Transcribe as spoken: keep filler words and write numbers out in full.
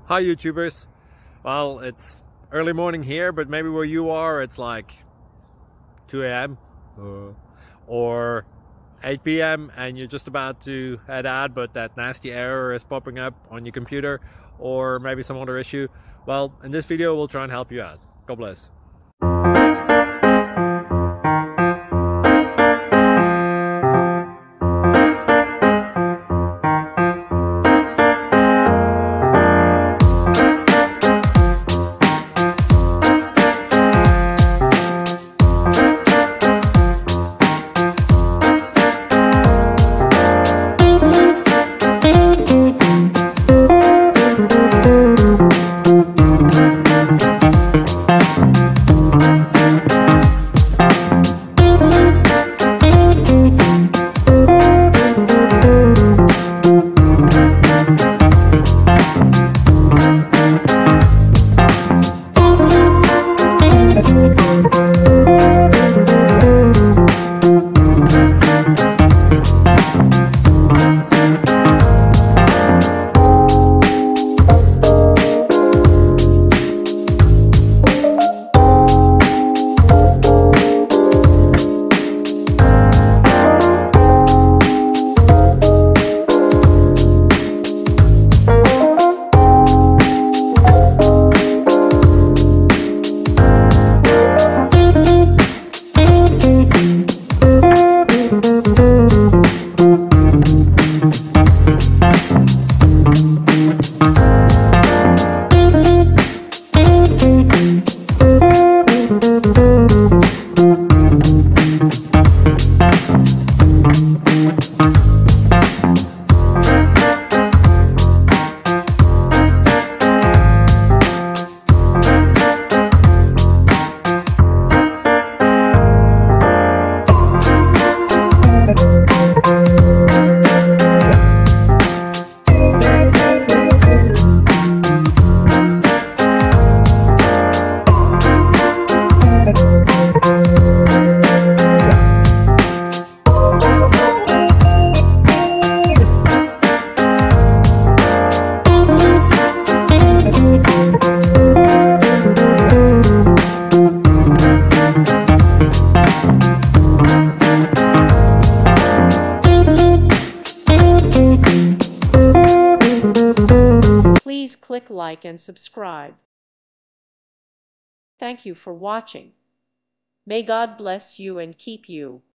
Hi YouTubers. Well, it's early morning here, but maybe where you are it's like two A M uh, or eight P M and you're just about to head out, but that nasty error is popping up on your computer, or maybe some other issue. Well, in this video we'll try and help you out. God bless. Please click like and subscribe. Thank you for watching. May God bless you and keep you.